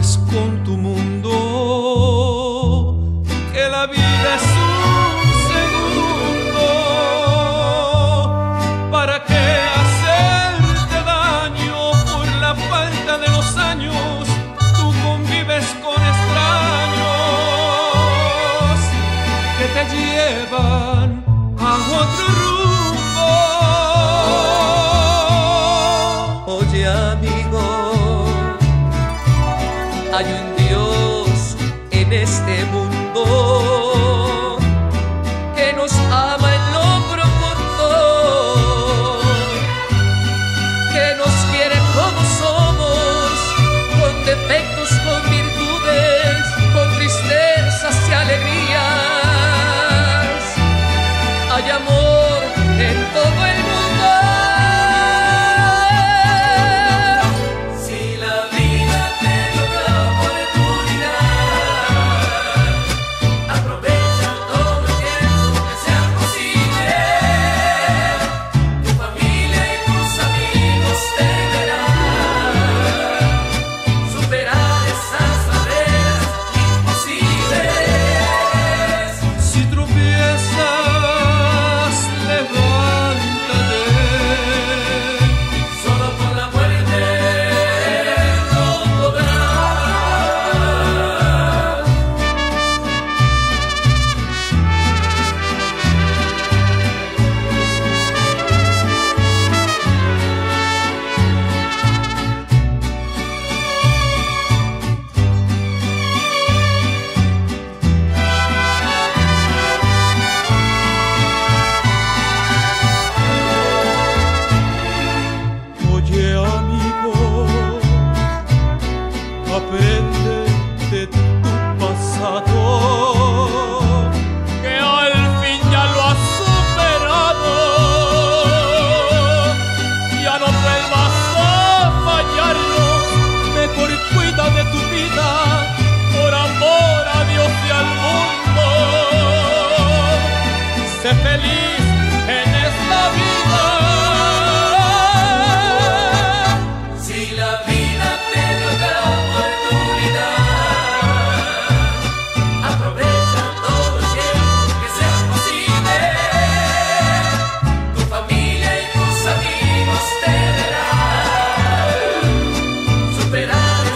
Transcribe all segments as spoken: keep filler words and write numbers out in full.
juegues con tu mundo, que la vida es un segundo. ¿Para qué hacerte daño por la falta de los años? Tú convives con extraños que te llevan a otro rumbo. Oye, amigo, hay un Dios en este mundo que nos ama en lo profundo, que nos quiere como somos, con defectos, con virtudes, con tristezas y alegrías. Hay amor en todo el mundo. Aprende de tu pasado, que al fin ya lo has superado. Ya no vuelvas a fallarnos, mejor cuida de tu vida, por amor a Dios y al mundo. Sé feliz en esta vida. Si la vida te dio la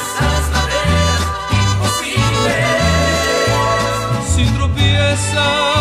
si tropiezas